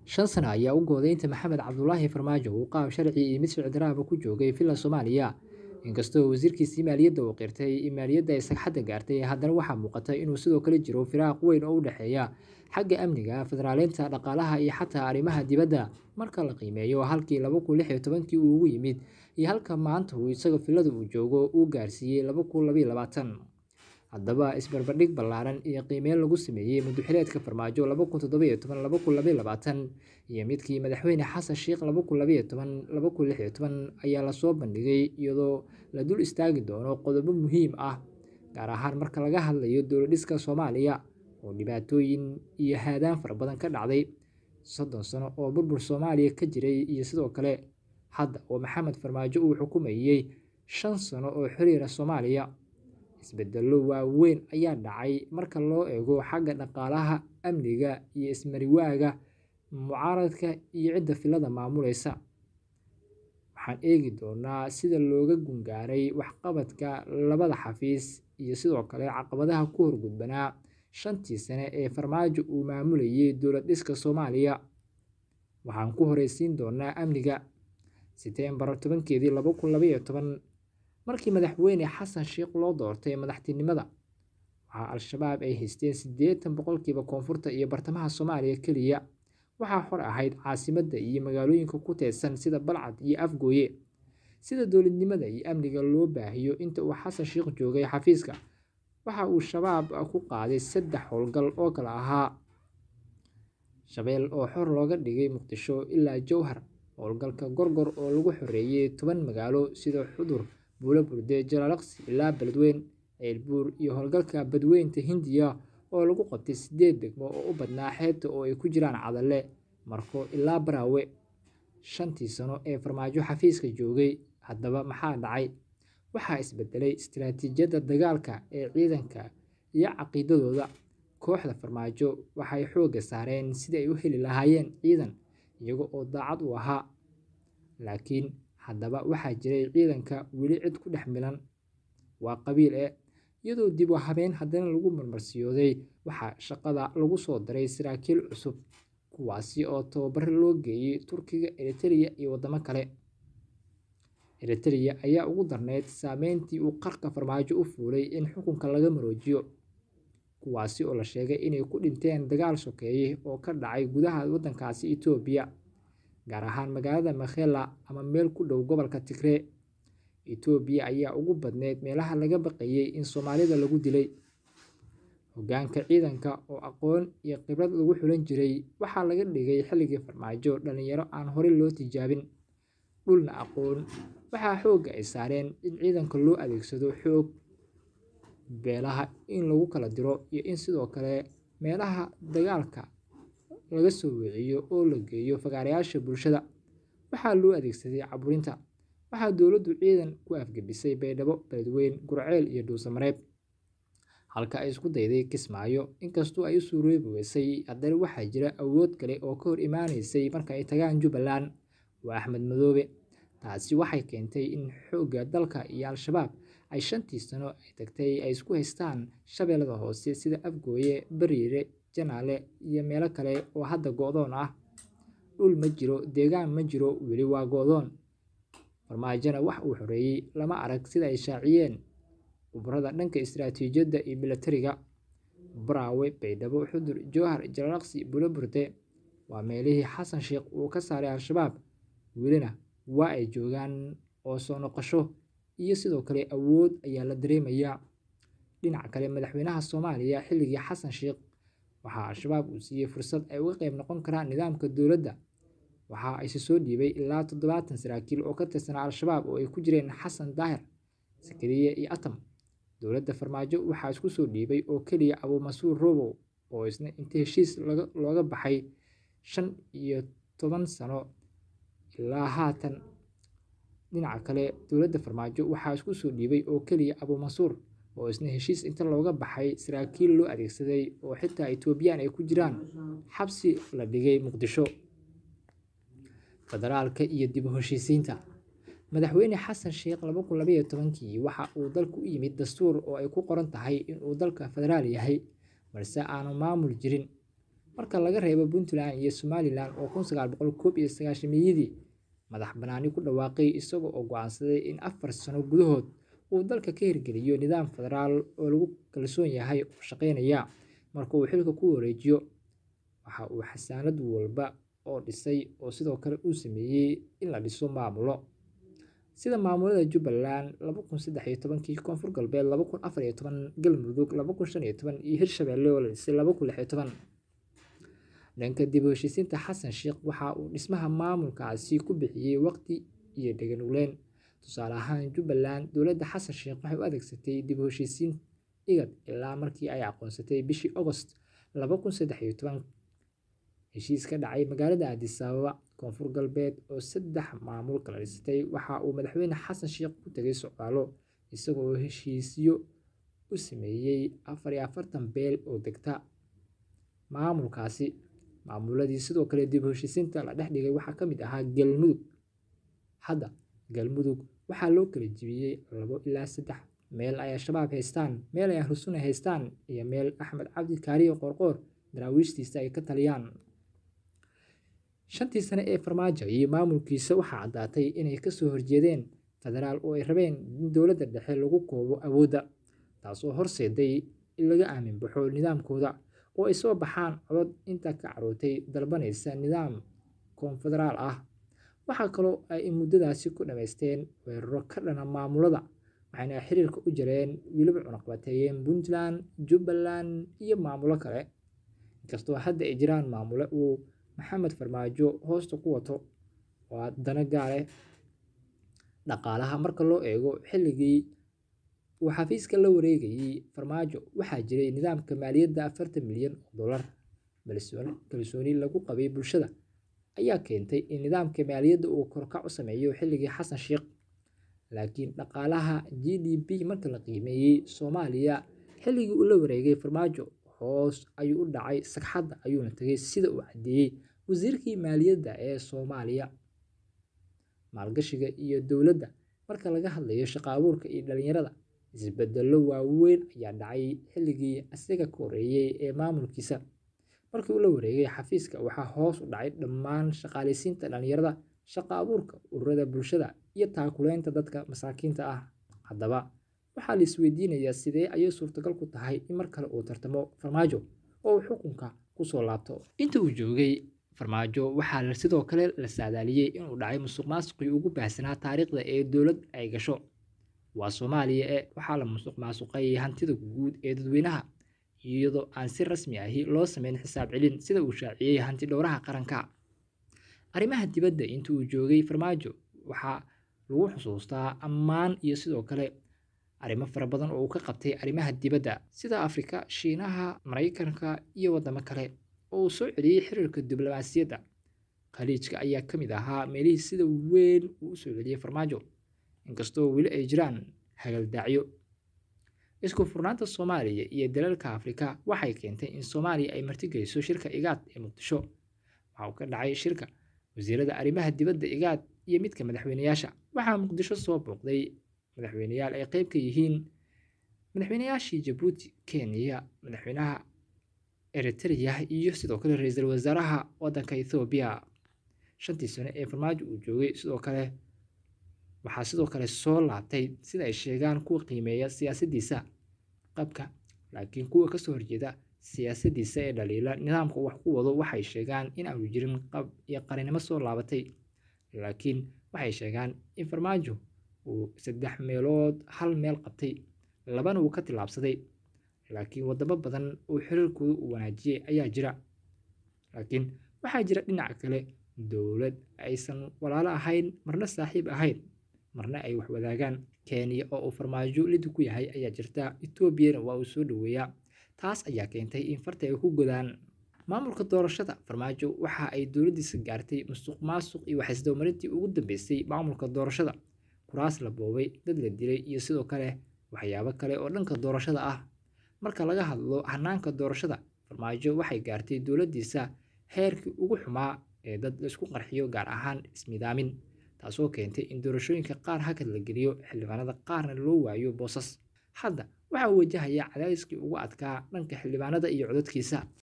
Shan sano ayaa u go'day inta Maxamed Cabdulaahi Farmaajo uu qaab sharci iyo mid sharci darraba ku joogay villa Soomaaliya. Inkastoo wasiirkiisii maaliyadda uu qirtay in maaliyadda ay sagxadda gaartay, haddana waxaa muuqata inuu sidoo kale jiro firaaq weyn oo u dhexeeya xagga amniga, federaaleynta, dhaqaalaha iyo xataa arrimaha dibadda. Marka la qiimeeyo halkii 2016 uu ugu yimid iyo halka maanta uu isaga villada uu joogo uu gaarsiiyey 2022. Haddaba isbarbardhig ballaaran iyo qiimeyn lagu sameeyey muddo-xileedka Farmaajo 2017-2022 iyo midkii madaxweyne xasan sheikh 2012-2016 ayaa lasoo bandhigay, iyadoo la dul istaagi doono qodobo muhiim ah, gaar ahaan marka laga hadlayo dowlad-dhiska Soomaaliya oo dhibaatooyin iyo haadaan fara badan ka dhacday 30 sano oo burbur Soomaaliya ka jiray, iyo sidoo kale hadda oo Maxamed Farmaajo uu xukumayay 5 sano oo xiriira Soomaaliya. Isbeddello waaweyn ayaa dhacay marka loo eego xagga dhaqaalaha, amniga, iyo ismariwaaga mucaaradka iyo cidda villada maamulaysa. Waxaan eegi doonaa sida looga gungaaray waxqabadka labada xafiis iyo sidoo kale caqabadaha ku horgudbanaa 5tii sane ee Farmaajo uu maamulayay dowlad-dhiska Soomaaliya. Waxaan ku horeysiin doonaa amniga. Siteembar 10keedii 2012, markii madaxweyne xasan sheikh loo doortay madaxtinimada, waxaa Al-shabaab ay haysteen 80% koonfurta iyo bartamaha Soomaaliya keliya. Waxaa xor ahayd caasimadda iyo magaalooyinka ku teedsan sida Balcad iyo Afgooye. Sida dowladnimada iyo amniga loo baahiyo inta uu xasan sheikh joogay xafiiska, waxa uu shabaab ku qaaday 3 howlgal oo kala ahaa: Shabeelle oo xor looga dhigay Muqdisho ilaa Jowhar, howlgalka Gorgor oo lagu xoreeyay 10 magaalo sida Xudur, Buulo-Burde, Jalaaqsi ilaa Beledweyne, Ceelbuur, iyo howlgalka Badweynta Hindiya oo lagu qabtay 8 degmo oo u badnaa xeebta oo ay ku jiraan Cadalle, Marko ilaa Baraawe. 5tii sano ee Farmaajo xafiiska joogay, haddaba maxaa dhacay? Waxaa isbedelay istiraatiijiyadda dagaalka ee ciidanka iyo caqiidadooda. Kooxda Farmaajo waxay xoogga saareen sidii ay u heli lahaayeen ciidan iyaga oo daacad u ahaa. Laakiin haddaba waxaa jiray ciidanka weli cid ku dhex milan, waa qabiil iyadoo dib u habeyn haddana lagu marmarsiyooday. Waxaa shaqada lagu soo daray saraakiil cusub, kuwaasi oo tababar loo geeyay Turkiga, Eritrea iyo waddamo kale. Eritrea ayaa ugu darneyd saameyntii uu qarka Farmaajo u fuulay in xukunka laga maroojiyo, kuwaasi oo la sheegay inay ku dhinteen dagaal sokeeye oo ka dhacay gudaha waddankaasi Itoobiya, gaar ahaan magaalada Mekhela ama meel ku dhow gobolka Tigray. Itoobiya ayaa ugu badneyd meelaha laga baqayay in Soomaalida lagu dilay. Hoggaanka ciidanka oo aqoon iyo khibrad lagu xulan jiray waxaa laga dhigay xilligii Farmaajo dhalinyaro aan horey loo tijaabin, dhulna aqoon. Waxaa xoogga ay saareen in ciidanka loo adeegsado xoog, beelaha in lagu kala diro, iyo in sidoo kale meelaha dagaalka laga soo wiciyo oo la geeyo fagaarayaasha bulshada. Waxaa loo adeegsaday caburinta. Waxaa dowladdu ciidan ku afgebisay Baydhabo, Beledweyne, Gurceel iyo Dhuusamareeb, halka ay isku dayday Kismaayo. Inkastoo ay u suuroobi weysay, haddana waxaa jira awood kale oo ka hor imaanaysay marka ay tagaan Jubbaland. Waa Axmed Madoobe. Taasi waxay keentay in xoogga dalka iyo Al-shabaab ay 5tii sano ay tagtay ay isku haystaan Shabeellada Hoose sida Afgooye, Bariire, Janaale iyo meelo kale oo hadda go'doon ah. Dhul ma jiro, deegaan ma jiro, weli waa go'doon. Farmaajona wax uu xoreeyay lama arag sida ay shaaciyeen khubarada dhanka istiraatiijiyadda iyo milatariga. Baraawe, Baydhabo, Xudur, Jowhar, Jalaaqsi, Buulo-Burde waa meelihii xasan sheikh uu ka saaray Al-shabaab, welina waa ay joogaan oo soo noqosho iyo sidoo kale awood ayaa la dareemayaa. Dhinaca kale, madaxweynaha Soomaaliya xilligii xasan sheikh waxaa Al-shabaab uu siiyey fursad ay uga qayb noqon karaan nidaamka dowladda. Waxa ay soo dhiibay ilaa 70 saraakiil oo ka tirsanaa Al-shabaab oo ay ku jireen Xasan Daahir, Sakariye iyo Atam. Dowladda Farmaajo waxaa isku soo dhiibay oo keliya Abuumansuur Robow oo isna inta heshiis looga baxay 15 sano ilaa haatan. Dhinaca kale, dowladda Farmaajo waxaa isku soo dhiibay oo keliya Abuumansuur oo isna heshiis inta looga baxay saraakiil loo adeegsaday oo xitaa Itoobiyaan ay ku jiraan, xabsi la dhigay Muqdisho. Federaalka iyo dib u heshiisiinta. Madaxweyne xasan sheikh 2012 waxa uu dalku u yimid dastuur oo ay ku qoran tahay in uu dalka federaal yahay, balse aanu maamul jirin. marka laga reebo Puntland iyo Somaliland oo 1991 madax bannaani ku dhawaaqay isagoo oo go'aansaday in 4 sano gudahood uu dalka ka hirgeliyo nidaam federaal oo lagu kalsoon yahay oo shaqeynaya. Marka uu xilka ku wareejiyo, waxa uu xasaanad walba oo dhisay oo sidoo kale uu sameeyay in la dhiso maamulo sida maamulada Jubbaland 2013, Koonfur Galbeed 2014, Galmudug 2015 iyo Hirshabelle oo la dhisay 2016. Dhanka dib u heshiisiinta, Xasan Sheikh waxa uu dhismaha maamulkaasi ku bixiyay waqti iyo deganugleyn. Tusaale ahaan, Jubbaland, dowladda Xasan Sheikh waxay u adeegsatay dib u heshiisiin IGAD ilaa markii ay aqoonsatay bishii August 2013 heshiis ka dhacay magaalada Addis Ababa. Koonfur Galbeed oo 3 maamul kala dhistay, waxa uu madaxweyne Xasan Sheikh ku tagay socdaalo isagoo heshiisyo u sameeyay 44 beel oo degta maamulkaasi. Maamuladii sidoo kale dib u heshiisiinta la dhex dhigay waxaa ka mid ahaa Galmudug. Hadda Galmudug waxaa loo kala jebiyay 2 ilaa 3 meel ay Shabaab haystaan, meel ay Ahlusunna haystaan, iyo meel Axmed Cabdi Kaariyo Qoorqoor daraawiishtiisa ay ka taliyaan. 5 sano ee Farmaajo iyo maamulkiisa waxaa caddaatay inay ka soo horjeedeen federaal oo ay rabeen in dowladda dhexe lagu koobo awoodda, taasoo horseeday in laga aamin baxo nidaamkooda oo ay soo baxaan codad inta ka carootay dalbanaysa nidaam koonfederaal ah. Waxaa kaloo ay muddadaasi ku dhamaysteen weeraro ka dhana maamulada, waxayna xiriirka u jareen weliba cunaqabateeyeen Puntland, Jubbaland iyo maamulo kale. Inkastoo hadda ay jiraan maamule uu Maxamed Farmaajo hoosta ku wato oo dana gaar ah dhaqaalaha. Marka loo eego xilligii uu xafiiska la wareegayay, Farmaajo waxaa jiray nidaamka maaliyadda $40 milyan. Kalsooni lagu qabay bulshada ayaa keentay in nidaamka maaliyadda uu kor u sameeyo xilligii Xasan Sheikh. Laakiin dhaqaalaha GDP marka la qiimeeyay Soomaaliya xilligii uu la wareegay Farmaajo hoos ayuu u dhacay, sagxadda ayuuna tagay, sida uu caddeeyay wasiirkii maaliyadda ee Soomaaliya. Maalgashiga iyo dowladda marka laga hadlayo shaqo abuurka iyo dhalinyarada, isbeddello waaweyn ayaa dhacay xilligii isaga ka horreeyay ee maamulkiisa. Markii uu la wareegay xafiiska, waxaa hoos u dhacay dhammaan shaqaaleysiinta dhalinyarada, shaqo abuurka ururada bulshada iyo taakuleynta dadka masaakiinta ah. Haddaba waxaa la isweydiinayaa sidee ayay suurtagal ku tahay in mar kale uu tartamo Farmaajo oo uu xukunka ku soo laabto. Inta uu joogay Farmaajo waxaa sidoo kale la saadaaliyay inuu dhacay musuqmaasuqii ugu baahsanaa taariikhda ee dowlad ay gasho. Waa Soomaaliya waxaa la musuqmaasuqay hantida guud ee dadweynaha iyadoo aan si rasmi ahi loo sameyn xisaab celin, sida uu shaaciyay hanti dhowraha qaranka. Arrimaha dibadda, intii uu joogay Farmaajo waxaa lagu xusuustaa ammaan iyo sidoo kale arrimo fara badan oo uu ka qabtay arrimaha dibadda sida Afrika, Shiinaha, Mareykanka iyo wadamo kale oo uu soo celiyay xiriirka diblomaasiyadda. Khaliijka ayaa ka mid ahaa meelihii sida weyn uu u soo celiyay Farmaajo, inkastoo weli ay jiraan hagaldaacyo. Isku furnaanta Soomaaliya iyo dalalka Afrika waxay keentay in Soomaaliya ay martigeliso shirka IGAD ee Muqdisho. Waxa uu ka dhacay shirka wasiirada arrimaha dibadda IGAD iyo midka madaxweynayaasha. Waxaa Muqdisho soo booqday madaxweynayaal ay qayb ka yihiin madaxweynayaashii Jabuuti, Kenya, madaxweynaha Eritrea iyo sidoo kale ra'iisul wasaaraha waddanka Ethiopia. 5 sano ee Farmaajo uu joogay waxaa sidoo kale soo laabtay sida ay sheegaan kuwa qiimeeya siyaasaddiisa qabka, laakiin kuwa ka soo horjeeda siyaasaddiisa ee dhaliila nidaamka wax ku wado waxay sheegaan in aanu jirin qab iyo qaranimo soo laabatay. Laakiin waxay sheegaan in Farmaajo uu 3 meelood 1 meel qabtay, 2 uu ka tillaabsaday. Laakiin wadamo badan oo xiriirkooda uu wanaajiyay ayaa jira. Laakiin waxaa jira dhinaca kale dowlad aysan walaalo ahayn, marna saaxiib ahayn, marna ay wax wadaagaan. Kenya oo uu Farmaajo lid ku yahay ayaa jirta, Ethiopiana waa uu soo dhaweeyaa. Taas ayaa keentay in farta ay ku godaan maamulka doorashada. Farmaajo waxa ay dowladdiisa gaartay musuqmaasuq iyo wax isdabamarintii ugu dambeysay maamulka doorashada, kuraas la boobay, dad la dilay iyo sidoo kale waxyaabo kale oo dhanka doorashada ah. Marka laga hadlo hanaanka doorashada, Farmaajo waxay gaartay dowladdiisa heerkii ugu xumaa ee dad la isku qarxiyo, gaar ahaan ismidaamin, taasoo keentay in doorashooyinka qaar hakad la geliyo, xildhibaanada qaarna loo waayo boosas. Hadda waxa uu wajahayaa cadaadiskii ugu adkaa dhanka xildhibaanada iyo codadkiisa.